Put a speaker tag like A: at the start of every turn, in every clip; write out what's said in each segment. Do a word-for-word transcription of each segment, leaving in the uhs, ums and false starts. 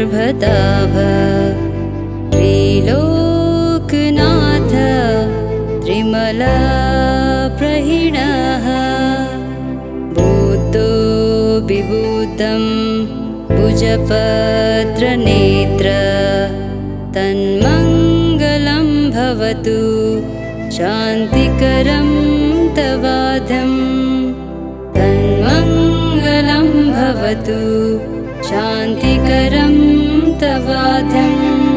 A: गर्भताभ त्रिलोकनाथ त्रिमला प्रहीणः बुद्धो विभूतं भुजपत्रनेत्र तन्मङ्गलं भवतु शान्तिकरं तवाधं तन्मङ्गलं भवतु शान्तिकरं तवाधम्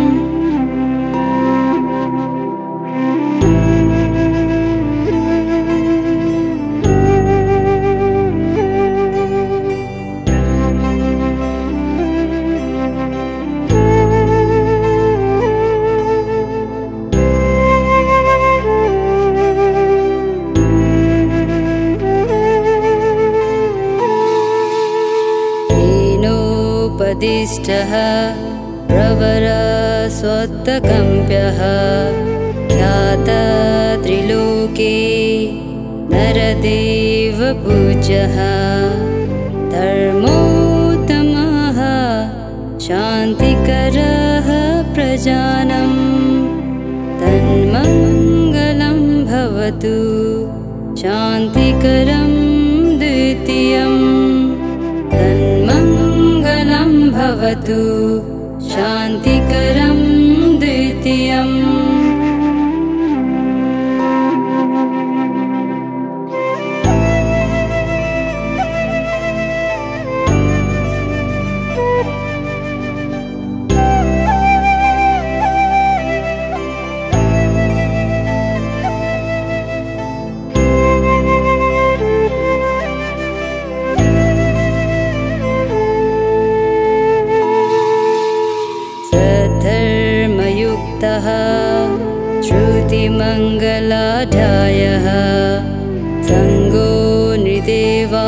A: उपदिष्टः प्रवरस्वत्तकम्प्यः ख्याता त्रिलोके नरदेवपूज्यः धर्मोत्तमः शान्तिकरः प्रजानं तन्मङ्गलं भवतु शान्तिकरं द्वितीयम् तन्मङ्गलं भवतु शान्तिकरं द्वितीयम् श्रुतिमङ्गलाढायः सङ्गो नृदेवा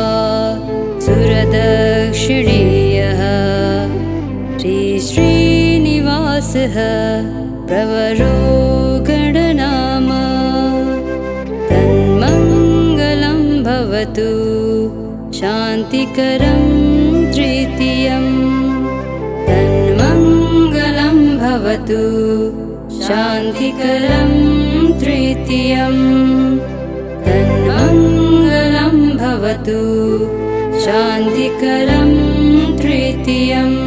A: सुरदक्षिणीयः श्रीश्रीनिवासः प्रवरो गणनाम तन्मङ्गलं भवतु शान्तिकरं तृतीयम् तन्मङ्गलं भवतु शान्तिकरं तृतीयम् तन्मङ्गलं भवतु शान्तिकरं तृतीयम्।